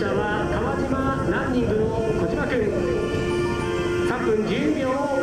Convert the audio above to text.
者は川島ランニングの小島君、3分10秒